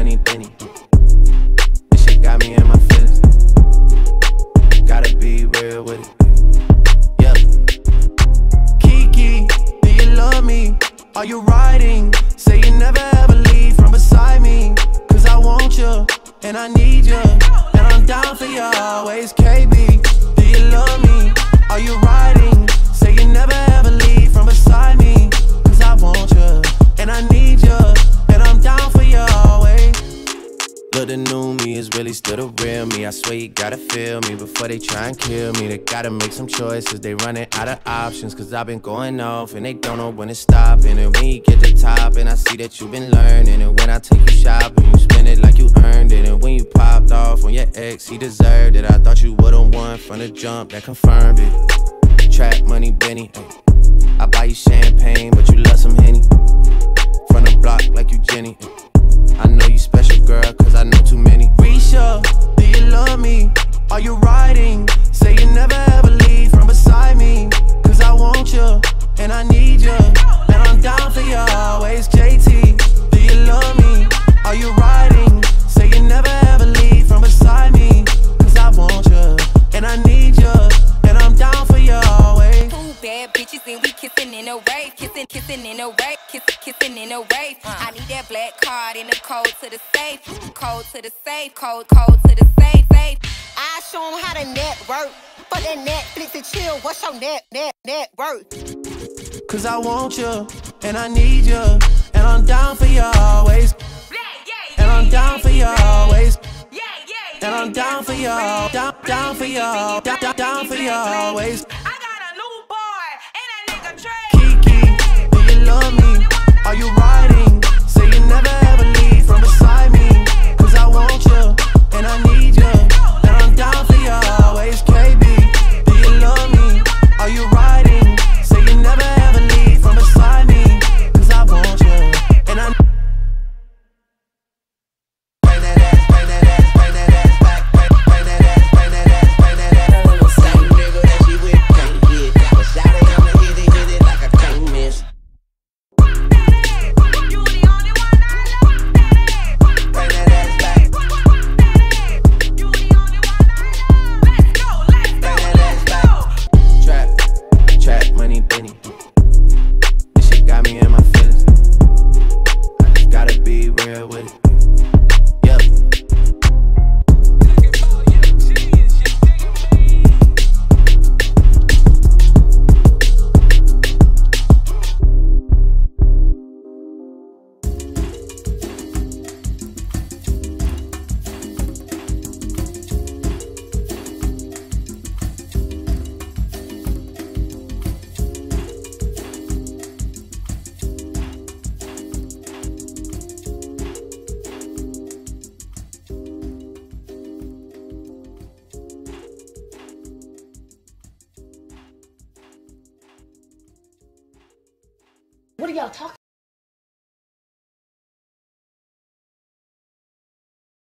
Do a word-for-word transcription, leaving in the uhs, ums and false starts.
money, Benny. This shit got me in my feelings. Gotta be real with it. Yeah. Kiki, do you love me? Are you riding? Say you never ever leave from beside me. Cause I want you, and I need you, and I'm down for you always. K B, do you love me? Are you riding? Say you never ever leave from beside me. Cause I want you, and I need you, and I'm down for you always. Look, the new me is really still the real me. I swear you gotta feel me before they try and kill me. They gotta make some choices, they running out of options. Cause I've been going off and they don't know when to stop. And when you get to top and I see that you've been learning. And when I take you shopping, you spend it like you earned it. And when you popped off on your ex, he deserved it. I thought you would've won from the jump, that confirmed it. Trap money, Benny, ay. I buy you champagne, but you love some Henny. From the block like you Jenny, ay. I know you special, girl, cause I know too many. Risha, do you love me? Are you riding? Say you never ever leave from beside me. Cause I want you, and I need you, and I'm down for you always. J T, do you love me? Are you riding? Say you never ever leave from beside me. Cause I want you, and I need you, and I'm down for you always. Two bad bitches and we kissing in a rave. Kissing, kissing in a rave. Kissing, kissing in a rave. I need that black card and the code to the safe. Code to the safe. Code, code to the safe. Safe. I show them how to network. Fuck that Netflix and chill. What's your net, net, net worth? Cause I want you, and I need you, and I'm down for you always. And I'm down for you always. And I'm down for you, down, down for you, down, down, down for you always. I got a new boy and that nigga Trey. Kiki, do you love me? Are you riding? Say you never ever leave from beside me. Cause I want you, and I need you, and I'm down for you always. K B, do you love me? Are you riding? Say you never ever leave from beside me. Cause I want you, and I What are y'all talking